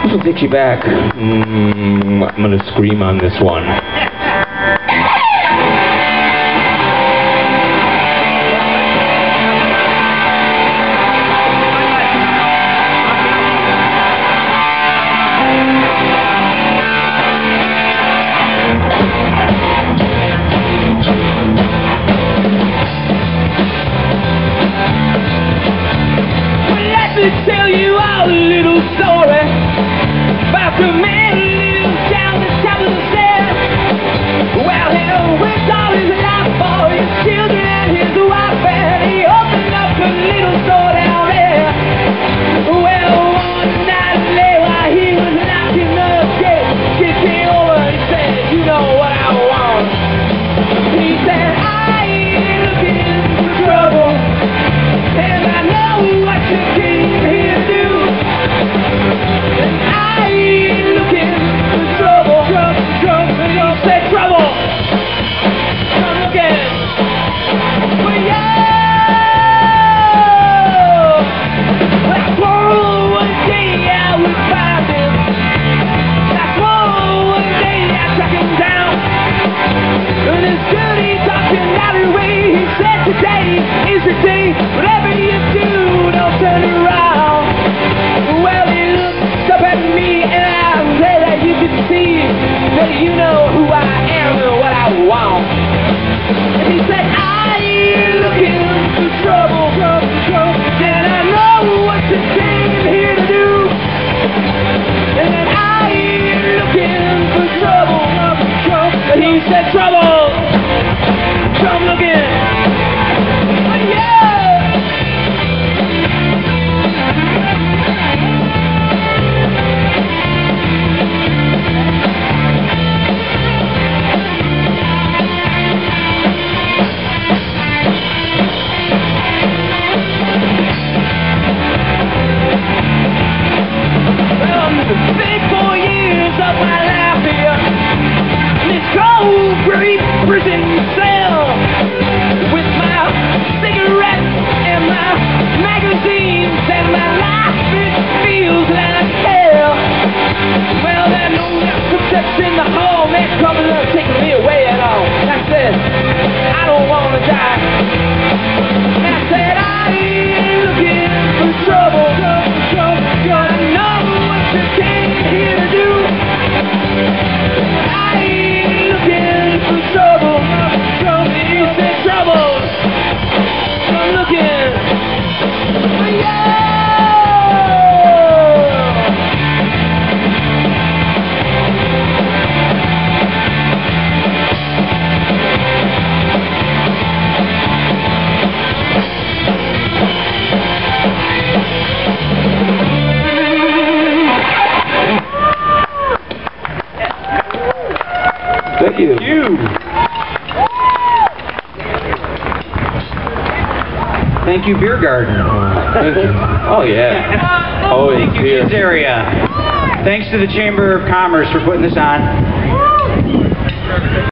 This will take you back. I'm gonna scream on this one. Tell you a little story about the man who lives down the top of the stairs. Well, he worked all his life for his children and his wife, and he opened up a little store down there. Well, one night late while he was knocking the gate, he came over and he said, "You know what I want?" He said, "I ain't looking for trouble, and I know what you came here to do. And I ain't looking for trouble, trouble." And he said, "Trouble, I'm looking for you." Well, I swore one day I would find him. I swore one day I'd track him down. And his dirty talking out of the way, he said, "Today is the day. Whatever you do, don't turn around." Well, he looked up at me and I said that you can see that you know who I am and what I want. And he said, "I ain't looking for trouble, and I know what you came here to do. And I ain't looking for trouble, but he said, "Trouble, come looking for you." Prison cell with my cigarettes and my magazines and my life, it feels like hell. Well, there no footsteps in the hall, man coming up taking me away at all. And I said, "I don't want to die." And I said, "I ain't looking for trouble, I know what you came here to do. I ain't looking for trouble." He said, "Trouble, I'm looking for you." Thank you. Thank you, Beer Garden. Thank you. Oh, yeah. Always Thank you, here. Kids Area. Thanks to the Chamber of Commerce for putting this on.